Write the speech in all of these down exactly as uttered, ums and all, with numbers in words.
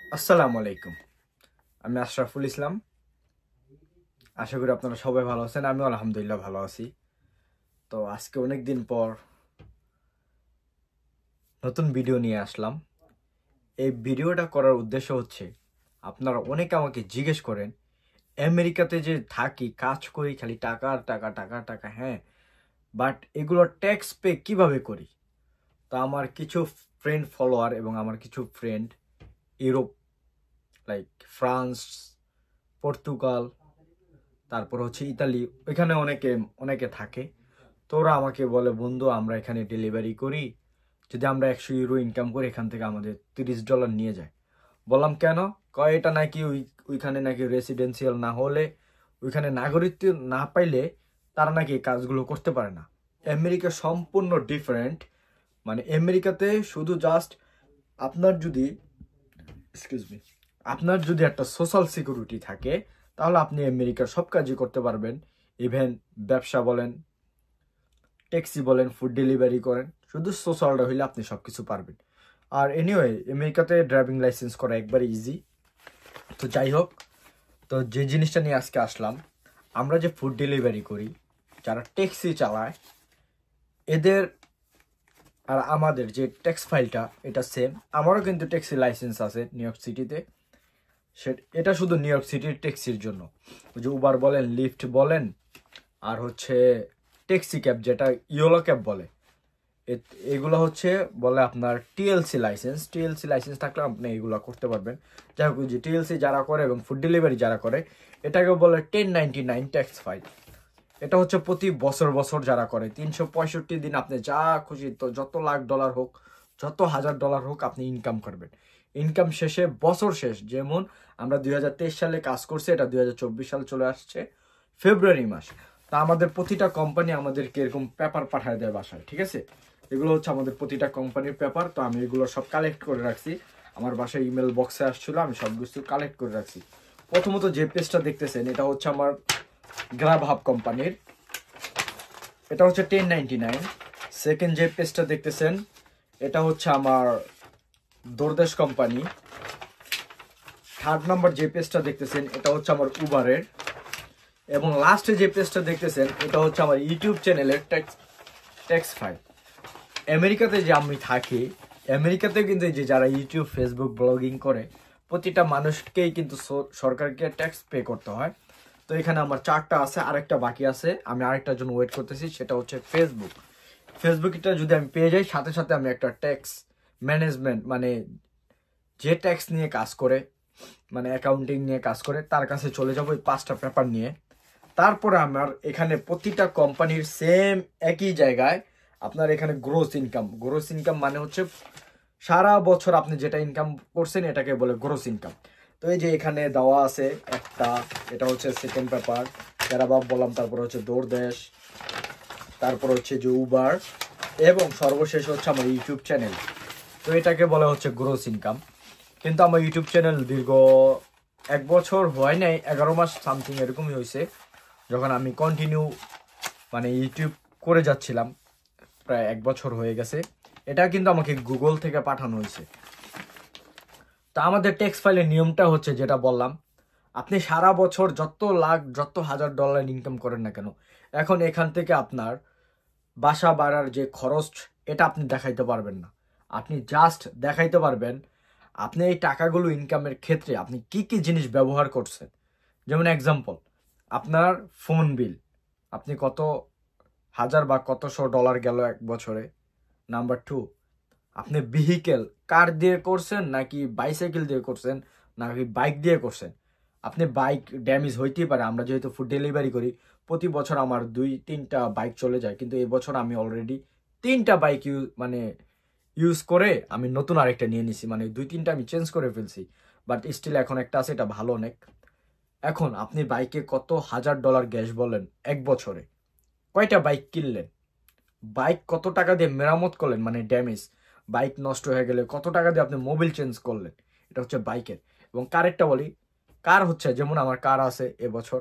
আসসালামু আলাইকুম। আমি আশরাফুল ইসলাম। আশা করি আপনারা সবাই ভালো আছেন। আমি আলহামদুলিল্লাহ ভালো আছি। তো আজকে অনেক দিন পর নতুন ভিডিও নিয়ে আসলাম। এই ভিডিওটা করার উদ্দেশ্য হচ্ছে, আপনারা অনেকে আমাকে জিজ্ঞেস করেন আমেরিকাতে যে থাকি, কাজ করি, খালি টাকা আর টাকা টাকা টাকা, হ্যাঁ, বাট এগুলো ট্যাক্স পে কিভাবে করি। তো আমার কিছু ফ্রেন্ড ফলোয়ার এবং আমার কিছু friend Europe, like France, Portugal, তারপর হচ্ছে ইতালি, ওইখানে অনেকে অনেকে থাকে। তো ওরা আমাকে বলে, বন্ধু আমরা এখানে ডেলিভারি করি, যদি আমরা একশো ইউরো ইনকাম করি এখান থেকে আমাদের তিরিশ ডলার নিয়ে যায়। বললাম কেন? কয় এটা নাকি ওই ওইখানে নাকি রেসিডেন্সিয়াল না হলে, ওইখানে নাগরিকত্ব না পাইলে তারা নাকি এই কাজগুলো করতে পারে না। আমেরিকা সম্পূর্ণ ডিফারেন্ট। মানে আমেরিকাতে শুধু জাস্ট আপনার যদি এক্সকিউজ মি আপনার যদি একটা সোশ্যাল সিকিউরিটি থাকে, তাহলে আপনি আমেরিকার সব কাজই করতে পারবেন। ইভেন ব্যবসা বলেন, ট্যাক্সি বলেন, ফুড ডেলিভারি করেন, শুধু সোশ্যালটা হইলে আপনি সব কিছু পারবেন। আর এনিওয়ে আমেরিকাতে ড্রাইভিং লাইসেন্স করা একবারে ইজি। তো যাই হোক, তো যে জিনিসটা নিয়ে আজকে আসলাম, আমরা যে ফুড ডেলিভারি করি, যারা ট্যাক্সি চালায়, এদের আর আমাদের যে ট্যাক্স ফাইলটা এটা সেম। আমারও কিন্তু ট্যাক্সি লাইসেন্স আছে নিউ ইয়র্ক সিটিতে। সে এটা শুধু নিউ ইয়র্ক সিটির ট্যাক্সির জন্য। যে উবার বলেন, লিফট বলেন, আর হচ্ছে ট্যাক্সি ক্যাব যেটা ইয়েলো ক্যাব বলে, এগুলো হচ্ছে বলে আপনার টিএলসি লাইসেন্স। টিএলসি লাইসেন্স থাকলে আপনি এগুলো করতে পারবেন। যাই হোক, যে টিএলসি যারা করে এবং ফুড ডেলিভারি যারা করে, এটাকে বলে ten ninety nine tax file. এটা হচ্ছে প্রতি বছর বছর যারা করে, তিনশো পঁয়ষট্টি দিন আপনি যা খুশি, তো যত লাখ ডলার হোক, যত হাজার ডলার হোক, আপনি ইনকাম করবেন। ইনকাম শেষে বছর শেষ, যেমন আমরা দুই হাজার তেইশ সালে কাজ করছি, এটা দুই হাজার চব্বিশ সাল চলে আসছে ফেব্রুয়ারি মাস। তা আমাদের প্রতিটা কোম্পানি আমাদেরকে এরকম পেপার পাঠায় দেয় বাসায়, ঠিক আছে? এগুলো হচ্ছে আমাদের প্রতিটা কোম্পানির পেপার। তো আমি এগুলো সব কালেক্ট করে রাখছি, আমার বাসায় ইমেল বক্সে আসছিল, আমি সব কিছু কালেক্ট করে রাখছি। প্রথমত যে পেজটা দেখতেছেন, এটা হচ্ছে আমার গ্রাব হাব কোম্পানির, এটা হচ্ছে টেন নাইনটি নাইন। সেকেন্ড যে পেজটা দেখতেছেন, এটা হচ্ছে আমার দোরদেশ কোম্পানি। থার্ড নাম্বার যে পেজটা দেখতেছেন, এটা হচ্ছে আমার উবারের। এবং লাস্টে যে পেজটা দেখতেছেন, এটা হচ্ছে আমার ইউটিউব চ্যানেলের ট্যাক্স ট্যাক্স ফাইল। আমেরিকাতে যে আমি থাকি, আমেরিকাতে কিন্তু যে যারা ইউটিউব, ফেসবুক, ব্লগিং করে, প্রতিটা মানুষকেই কিন্তু সরকারকে ট্যাক্স পে করতে হয়। তো এখানে আমার চারটা আছে, আরেকটা বাকি আছে, আমি আরেকটার জন্য ওয়েট করতেছি, সেটা হচ্ছে ফেসবুক। ফেসবুকটা যদি আমি পেয়ে যাই, সাথে সাথে আমি একটা ট্যাক্স ম্যানেজমেন্ট, মানে যে ট্যাক্স নিয়ে কাজ করে, মানে অ্যাকাউন্টিং নিয়ে কাজ করে, তার কাছে চলে যাবো এই পাঁচটা পেপার নিয়ে। তারপরে আমার এখানে প্রতিটা কোম্পানির সেম একই জায়গায় আপনার এখানে গ্রোস ইনকাম। গ্রোস ইনকাম মানে হচ্ছে সারা বছর আপনি যেটা ইনকাম করছেন, এটাকে বলে গ্রোস ইনকাম। তো এই যে এখানে দেওয়া আছে একটা, এটা হচ্ছে সেকেন্ড পেপার, যারা বাপ বললাম, তারপর হচ্ছে দৌড়দেশ, তারপর হচ্ছে যে উবার, এবং সর্বশেষ হচ্ছে আমার ইউটিউব চ্যানেল। তো এটাকে বলা হচ্ছে গ্রোস ইনকাম। কিন্তু আমার ইউটিউব চ্যানেল দীর্ঘ এক বছর হয় নাই, এগারো মাস সামথিং এরকমই হয়েছে, যখন আমি কন্টিনিউ মানে ইউটিউব করে যাচ্ছিলাম। প্রায় এক বছর হয়ে গেছে। এটা কিন্তু আমাকে গুগল থেকে পাঠানো হয়েছে। তা আমাদের ট্যাক্স ফাইলের নিয়মটা হচ্ছে, যেটা বললাম, আপনি সারা বছর যত লাখ, যত হাজার ডলার ইনকাম করেন না কেন, এখন এখান থেকে আপনার বাসা ভাড়ার যে খরচ, এটা আপনি দেখাইতে পারবেন না। আপনি জাস্ট দেখাইতে পারবেন আপনি এই টাকাগুলো ইনকামের ক্ষেত্রে আপনি কি কি জিনিস ব্যবহার করছেন। যেমন এক্সাম্পল, আপনার ফোন বিল, আপনি কত হাজার বা কতশো ডলার গেল এক বছরে। নাম্বার টু, আপনি ভেহিকেল কার দিয়ে করছেন, নাকি বাইসাইকেল দিয়ে করছেন, নাকি বাইক দিয়ে করছেন। আপনি বাইক ড্যামেজ হইতেই পারে। আমরা যেহেতু ফুড ডেলিভারি করি, প্রতি বছর আমার দুই তিনটা বাইক চলে যায়, কিন্তু এই বছর আমি অলরেডি তিনটা বাইক ইউজ মানে ইউজ করে আমি নতুন আরেকটা নিয়ে নিছি। মানে দুই তিনটা আমি চেঞ্জ করে ফেলছি, বাট স্টিল এখন একটা আছে, এটা ভালো অনেক। এখন আপনি বাইকে কত হাজার ডলার গ্যাস বলেন এক বছরে, কয়টা বাইক কিনলেন, বাইক কত টাকা দিয়ে মেরামত করলেন, মানে ড্যামেজ, বাইক নষ্ট হয়ে গেলে কত টাকা দিয়ে আপনি মোবিল চেঞ্জ করলেন। এটা হচ্ছে বাইকের। এবং কারেরটা বলি, কার হচ্ছে, যেমন আমার কার আছে এবছর,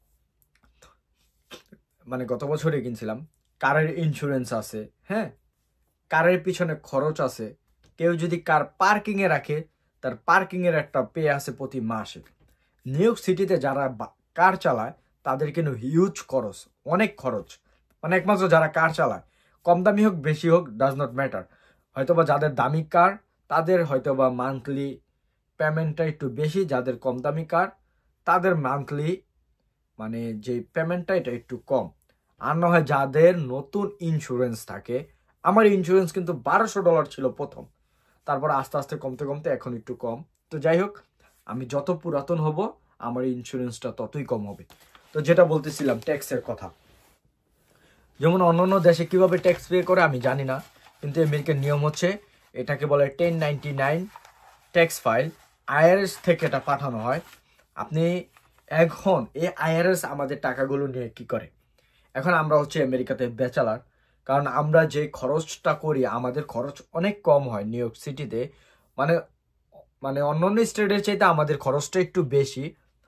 মানে গত বছরই কিনছিলাম, কারের ইন্স্যুরেন্স আছে, হ্যাঁ, কারের পিছনে খরচ আছে। কেউ যদি কার পার্কিংয়ে রাখে, তার পার্কিংয়ের একটা পে আছে প্রতি মাসে। নিউ ইয়র্ক সিটিতে যারা কার চালায় তাদের কিন্তু হিউজ খরচ, অনেক খরচ। মানে একমাত্র যারা কার চালায়, কম দামি হোক বেশি হোক ডাজ নট ম্যাটার, হয়তোবা যাদের দামি কার তাদের হয়তোবা মান্থলি পেমেন্টটা একটু বেশি, যাদের কম দামি কার তাদের মান্থলি মানে যে পেমেন্টটা এটা একটু কম। আর না হয় যাদের নতুন ইন্স্যুরেন্স থাকে, আমার ইন্স্যুরেন্স কিন্তু বারোশো ডলার ছিল প্রথম, তারপর আস্তে আস্তে কমতে কমতে এখন একটু কম। তো যাই হোক, আমি যত পুরাতন হব আমার ইন্স্যুরেন্সটা ততই কম হবে। তো যেটা বলতেছিলাম ট্যাক্সের কথা, যেমন অন্যান্য দেশে কিভাবে ট্যাক্স পে করে আমি জানি না, কিন্তু আমেরিকার নিয়ম হচ্ছে এটাকে বলে ten ninety nine tax file, IRS থেকে এটা পাঠানো হয়। আপনি এখন এই আইআরএস আমাদের টাকাগুলো নিয়ে কি করে, এখন আমরা হচ্ছে আমেরিকাতে ব্যাচেলার, কারণ আমরা যে খরচটা করি আমাদের খরচ অনেক কম হয় নিউ ইয়র্ক সিটিতে। মানে মানে অন্যান্য স্টেটের চাইতে আমাদের খরচটা একটু বেশি,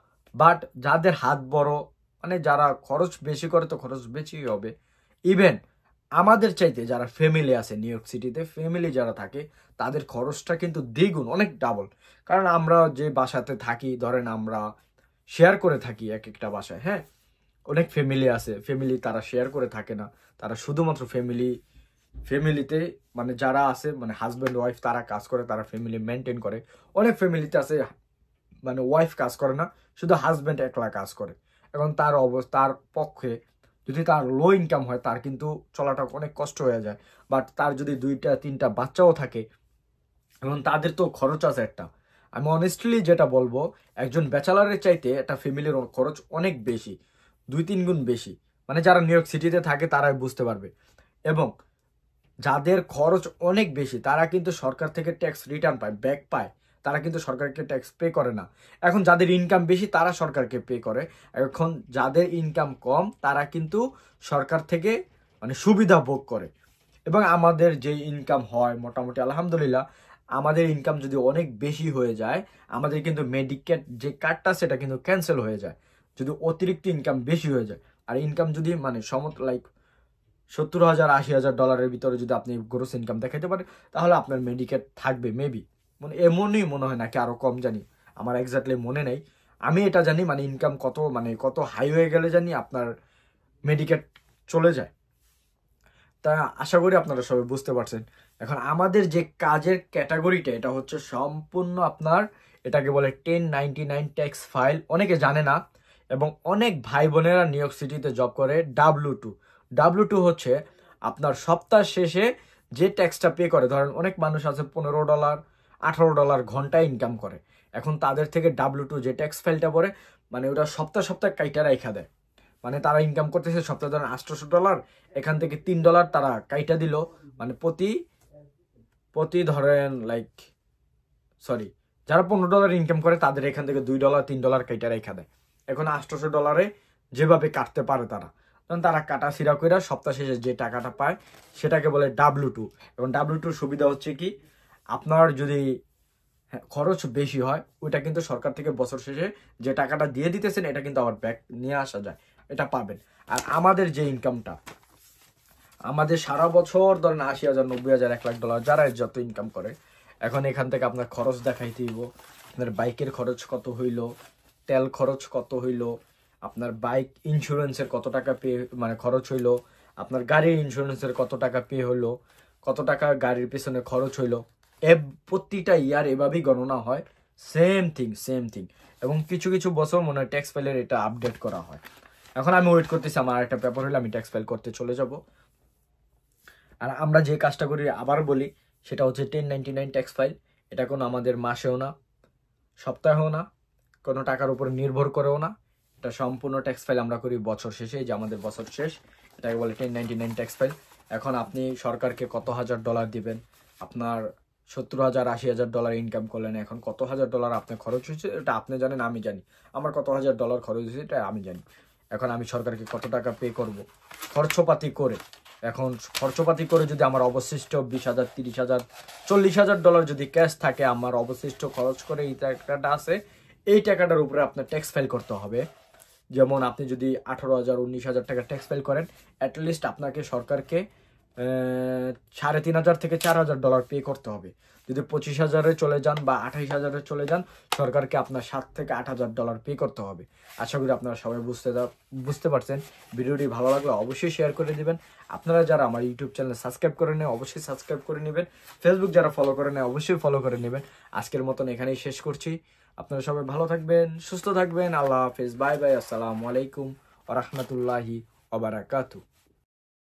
বাট যাদের হাত বড় মানে যারা খরচ বেশি করে তো খরচ বেশি হবে। ইভেন আমাদের চাইতে যারা ফ্যামিলি আছে নিউ ইয়র্ক সিটিতে, ফ্যামিলি যারা থাকে তাদের খরচটা কিন্তু দ্বিগুণ, অনেক ডাবল। কারণ আমরা যে বাসাতে থাকি, ধরেন আমরা শেয়ার করে থাকি এক একটা বাসায়, হ্যাঁ অনেক ফ্যামিলি আছে, ফ্যামিলি তারা শেয়ার করে থাকে না, তারা শুধুমাত্র ফ্যামিলি ফ্যামিলিতে মানে যারা আছে মানে হাজব্যান্ড ওয়াইফ তারা কাজ করে, তারা ফ্যামিলি মেনটেন করে। অনেক ফ্যামিলিতে আছে মানে ওয়াইফ কাজ করে না, শুধু হাজব্যান্ড একলা কাজ করে। এখন তার অবস্থা, তার পক্ষে যদি তার লো ইনকাম হয় তার কিন্তু চলাটা অনেক কষ্ট হয়ে যায়। বাট তার যদি দুইটা তিনটা বাচ্চাও থাকে এবং তাদের তো খরচ আছে একটা। আমি অনেস্টলি যেটা বলবো, একজন ব্যাচেলারের চাইতে একটা ফ্যামিলির খরচ অনেক বেশি, দুই তিন গুণ বেশি। মানে যারা নিউ ইয়র্ক সিটিতে থাকে তারাই বুঝতে পারবে। এবং যাদের খরচ অনেক বেশি তারা কিন্তু সরকার থেকে ট্যাক্স রিটার্ন পায়, ব্যাক পায়, তারা কিন্তু সরকারকে ট্যাক্স পে করে না। এখন যাদের ইনকাম বেশি তারা সরকারকে পে করে, এখন যাদের ইনকাম কম তারা কিন্তু সরকার থেকে মানে সুবিধা ভোগ করে। এবং আমাদের যে ইনকাম হয় মোটামুটি আলহামদুলিল্লাহ, আমাদের ইনকাম যদি অনেক বেশি হয়ে যায় আমাদের কিন্তু মেডিকেট যে কার্ডটা সেটা কিন্তু ক্যান্সেল হয়ে যায়, যদি অতিরিক্ত ইনকাম বেশি হয়ে যায়। আর ইনকাম যদি মানে সমত লাইক সত্তর হাজার আশি হাজার ডলারের ভিতরে যদি আপনি গ্রোস ইনকাম দেখাইতে পারেন তাহলে আপনার মেডিকেট থাকবে মেবি, মানে এমনই মনে হয়, নাকি আরো কম জানি, আমার এক্স্যাক্টলি মনে নেই। আমি এটা জানি মানে ইনকাম কত মানে কত হাই হয়ে গেলে জানি আপনার মেডিকেট চলে যায়। তা আশা করি আপনারা সবাই বুঝতে পারছেন। এখন আমাদের যে কাজের ক্যাটাগরিটা এটা হচ্ছে সম্পূর্ণ আপনার, এটাকে বলে ten ninety nine tax file, অনেকে জানে না। এবং অনেক ভাই বোনেরা নিউ ইয়র্ক সিটিতে জব করে ডাব্লিউ টু। ডাব্লিউ টু হচ্ছে আপনার সপ্তাহ শেষে যে ট্যাক্সটা পে করে, ধরেন অনেক মানুষ আছে পনেরো ডলার আঠারো ডলার ঘন্টায় ইনকাম করে, এখন তাদের থেকে ডাব্লিউ টু যে ট্যাক্স ফাইলটা পড়ে মানে ওটা সপ্তাহ সপ্তাহ কাইটা রাইখা দেয়। মানে তারা ইনকাম করতেছে সপ্তাহে ধরেন আটশোশো ডলার, এখান থেকে তিন ডলার তারা কাইটা দিল, মানে প্রতি প্রতি ধরেন লাইক সরি যারা পনেরো ডলার ইনকাম করে তাদের এখান থেকে দুই ডলার তিন ডলার কাইটা রেখা দেয়। এখন আটশোশো ডলারে যেভাবে কাটতে পারে তারা, তখন তারা কাটা সিরা করে সপ্তাহ শেষে যে টাকাটা পায় সেটাকে বলে ডাব্লিউ টু। এবং ডাব্লিউ টুর সুবিধা হচ্ছে কি, আপনার যদি খরচ বেশি হয় ওইটা কিন্তু সরকার থেকে বছর শেষে যে টাকাটা দিয়ে দিতেছেন এটা কিন্তু আবার ব্যাক নিয়ে আসা যায়, এটা পাবেন। আর আমাদের যে ইনকামটা আমাদের সারা বছর ধরেন আশি হাজার নব্বই হাজার এক লাখ ডলার যারা যত ইনকাম করে, এখন এখান থেকে আপনার খরচ দেখাইতে হইব, আপনার বাইকের খরচ কত হইল, তেল খরচ কত হইল, আপনার বাইক ইন্স্যুরেন্সের কত টাকা পে মানে খরচ হইল, আপনার গাড়ির ইন্স্যুরেন্সের কত টাকা পে হইলো, কত টাকা গাড়ির পেছনে খরচ হইলো, এ প্রতিটা ইয়ার এভাবেই গণনা হয়, সেম থিং সেম থিং। এবং কিছু কিছু বছর মনে হয় ট্যাক্স ফাইলের এটা আপডেট করা হয়। এখন আমি ওয়েট করতেছি আমার একটা পেপার হলে আমি ট্যাক্স ফাইল করতে চলে যাব। আর আমরা যে কাজটা করি আবার বলি সেটা হচ্ছে ten ninety nine tax file. এটা কোনো আমাদের মাসেও না, সপ্তাহেও না, কোনো টাকার উপর নির্ভর করেও না, এটা সম্পূর্ণ ট্যাক্স ফাইল আমরা করি বছর শেষে, যে আমাদের বছর শেষ, এটাকে বলে ten ninety nine tax file. এখন আপনি সরকারকে কত হাজার ডলার দিবেন, আপনার সত্তর হাজার আশি হাজার ডলার ইনকাম করলেন, এখন কত হাজার ডলার আপনার খরচ হয়েছে এটা আপনি জানেন, আমি জানি আমার কত হাজার ডলার খরচ হয়েছে এটা আমি জানি। এখন আমি সরকারকে কত টাকা পে করব খরচপাতি করে, এখন খরচপাতি করে যদি আমার অবশিষ্ট বিশ হাজার তিরিশ হাজার চল্লিশ হাজার ডলার যদি ক্যাশ থাকে, আমার অবশিষ্ট খরচ করে এই টাকাটা আছে, এই টাকাটার উপরে আপনার ট্যাক্স ফাইল করতে হবে। যেমন আপনি যদি আঠারো হাজার উনিশ হাজার টাকা ট্যাক্স ফাইল করেন, অ্যাটলিস্ট আপনাকে সরকারকে সাড়ে তিন হাজার থেকে চার হাজার ডলার পে করতে হবে। যদি পঁচিশ হাজারে চলে যান বা আঠাইশ হাজারে চলে যান, সরকারকে আপনার সাত থেকে আট হাজার ডলার পে করতে হবে। আশা করি আপনারা সবাই বুঝতে বুঝতে পারছেন। ভিডিওটি ভালো লাগলে অবশ্যই শেয়ার করে দিবেন। আপনারা যারা আমার ইউটিউব চ্যানেল সাবস্ক্রাইব করে নেন অবশ্যই সাবস্ক্রাইব করে নেবেন। ফেসবুক যারা ফলো করে নেন অবশ্যই ফলো করে নেবেন। আজকের মতন এখানেই শেষ করছি। আপনারা সবাই ভালো থাকবেন, সুস্থ থাকবেন। আল্লাহ হাফেজ, বাই বাই, আসসালামু আলাইকুম ওয়া রাহমাতুল্লাহি ওয়া বারাকাতুহু।